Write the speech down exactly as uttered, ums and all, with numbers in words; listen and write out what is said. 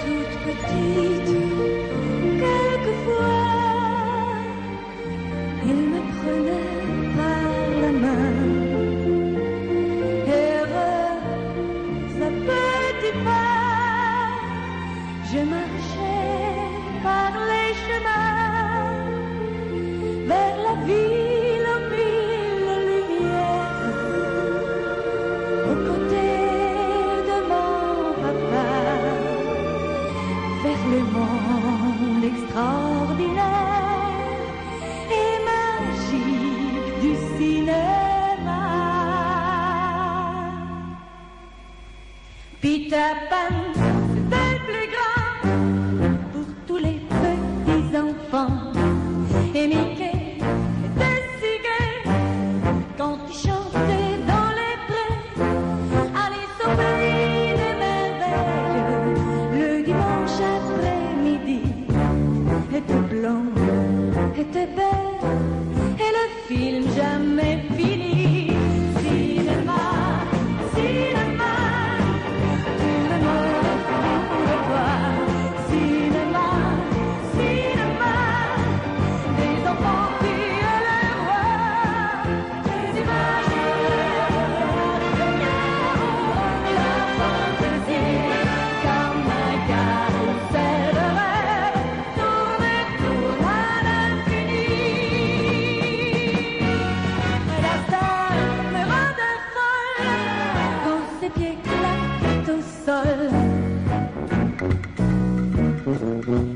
toute petite, quelquefois, il me prenait par la main. Heureuse à petits pas, je marchais par les chemins vers la ville aux mille lumières, aux côtés de mon papa, vers le monde extraordinaire et magique du cinéma. Peter Pan, c'était le plus grand pour tous les petits enfants. Et Mickey était si gai quand il chantait dans les prés. Alice au pays des merveilles, le dimanche après-midi, était blonde, était belle, et le film jamais fini. Cinéma, cinéma, tout le monde voulait voir. Cinéma, cinéma, des enfants qui allaient voir les images, la fantaisie, comme un carrousel de rêve, tourne et tourne à l'infini. La salle me rendait folle quand ses pieds claquaient au sol.